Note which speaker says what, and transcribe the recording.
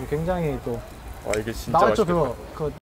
Speaker 1: 굉장히 또
Speaker 2: 와 이게 진짜
Speaker 1: 나왔죠
Speaker 2: 맛있겠다.
Speaker 1: 그거